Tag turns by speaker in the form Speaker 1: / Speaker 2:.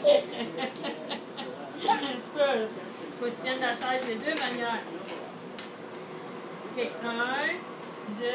Speaker 1: petit peu, là. Faut que je tienne la chaise de deux manières. OK, 1, 2,